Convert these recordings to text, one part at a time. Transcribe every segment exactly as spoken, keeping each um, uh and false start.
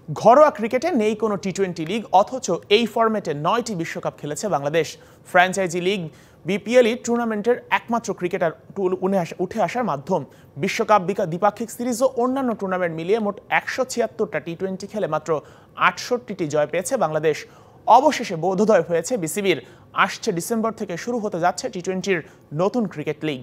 ঘরোয়া ক্রিকেটে নেই কোনো টি টোয়েন্টি লিগ, অথচ এই ফরম্যাটে নয়টি বিশ্বকাপ খেলেছে বাংলাদেশ। ফ্র্যাঞ্চাইজি লিগ বিপিএলই টুর্নামেন্টের একমাত্র ক্রিকেটার উঠে আসার মাধ্যম। বিশ্বকাপ দ্বিপাক্ষিক সিরিজ ও অন্যান্য টুর্নামেন্ট মিলিয়ে মোট একশো ছিয়াত্তরটা টি টোয়েন্টি খেলে মাত্র আটষট্টিটি জয় পেয়েছে বাংলাদেশ। অবশেষে বোধোদয় হয়েছে বিসিবির। আসছে ডিসেম্বর থেকে শুরু হতে যাচ্ছে টি টোয়েন্টির নতুন cricket league.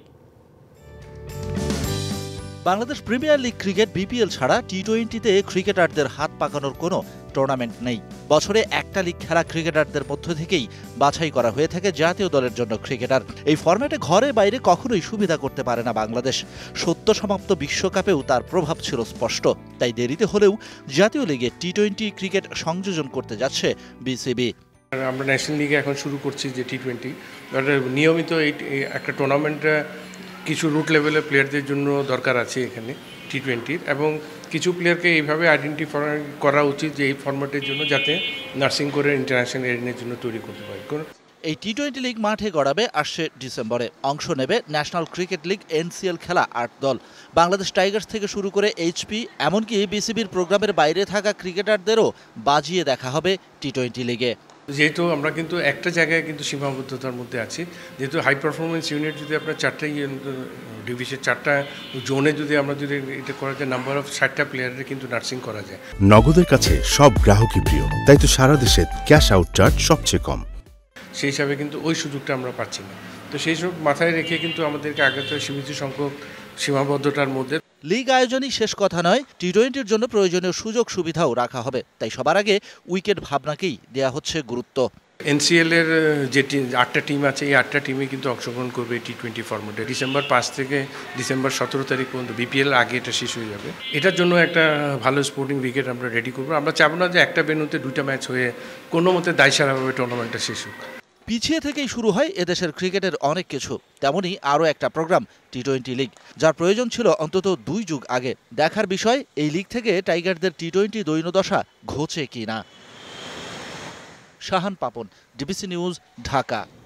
Bangladesh premier league cricket BPL ছাড়া টি টোয়েন্টিতে ক্রিকেটারদের হাত পাকানোর কোনো টুর্নামেন্ট নেই। বছরে একটা লিগ খেলা ক্রিকেটারদের মধ্য থেকেই বাছাই করা হয়ে থাকে জাতীয় দলের জন্য ক্রিকেটার। এই ফরম্যাটে ঘরে বাইরে কখনোই সুবিধা করতে পারে না বাংলাদেশ। সদ্য সমাপ্ত বিশ্বকাপেও তার প্রভাব ছিল স্পষ্ট। তাই দেরিতে হলেও জাতীয় লিগে টি টোয়েন্টি ক্রিকেট সংযোজন করতে যাচ্ছে বিসিবি। আমরা ন্যাশনাল লিগে এখন শুরু করছি যে টি টোয়েন্টি নিয়মিত এই একটা টুর্নামেন্টে কিছু রুট লেভেলের প্লেয়ারদের জন্য দরকার আছে এখানে টি টোয়েন্টির, এবং কিছু প্লেয়ারকে এইভাবে আইডেন্টিফাই করা উচিত যে এই ফরম্যাটের জন্য যাতে নার্সিং করে ইন্টারন্যাশনাল এরিয়ার জন্য তৈরি করতে পারে। এই টি টোয়েন্টি লিগ মাঠে গড়াবে আসছে ডিসেম্বরে। অংশ নেবে ন্যাশনাল ক্রিকেট লিগ এনসিএল খেলা আট দল। বাংলাদেশ টাইগার্স থেকে শুরু করে এইচপি, এমনকি বিসিবির প্রোগ্রামের বাইরে থাকা ক্রিকেটারদেরও বাজিয়ে দেখা হবে টি টোয়েন্টি লিগে। যেহেতু আমরা কিন্তু একটা জায়গায় কিন্তু সীমাবদ্ধতার মধ্যে আছি, যেহেতু হাই পারফরমেন্স ইউনিট যদি আপনার চারটা ডিভিশন চারটা জোনে যদি আমরা যদি এটা করা যায়, নাম্বার অফ ষাটটা প্লেয়ারের কিন্তু নার্সিং করা যায়। নগদের কাছে সব গ্রাহকই প্রিয়, তাই তো সারা দেশে ক্যাশ আউট চার্জ সবচেয়ে কম। সেই হিসাবে কিন্তু ওই সুযোগটা আমরা পাচ্ছি না। তো সেই সব মাথায় রেখে কিন্তু আমাদেরকে আগে তো সীমিত সংখ্যক সীমাবদ্ধতার মধ্যে লিগ আয়োজনই শেষ কথা নয়, টি টোয়েন্টির জন্য প্রয়োজনীয় সুযোগ সুবিধাও রাখা হবে। তাই সবার আগে উইকেট ভাবনাকেই দেয়া হচ্ছে গুরুত্ব। এনসিএল এর যে আটটা টিম আছে, এই আটটা টিমে কিন্তু অংশগ্রহণ করবে টি টোয়েন্টি ফরম্যাটে। ডিসেম্বর পাঁচ থেকে ডিসেম্বর সতেরো তারিখ পর্যন্ত বিপিএল আগে এটা শেষ হয়ে যাবে। এটার জন্য একটা ভালো স্পোর্টিং উইকেট আমরা রেডি করবো। আমরা চাবো না যে একটা ভেন্যুতে দুইটা ম্যাচ হয়ে কোনো মতে দায়সারাভাবে টুর্নামেন্টটা শেষ হোক। পিছিয়ে থেকেই শুরু হয় এদেশের ক্রিকেটের অনেক কিছু। তেমনই আরও একটা প্রোগ্রাম টি টোয়েন্টি লিগ, যার প্রয়োজন ছিল অন্তত দুই যুগ আগে। দেখার বিষয় এই লিগ থেকে টাইগারদের টি টোয়েন্টি দৈন্যদশা ঘোচে কিনা। Shahan Papon, DBC news, Dhaka.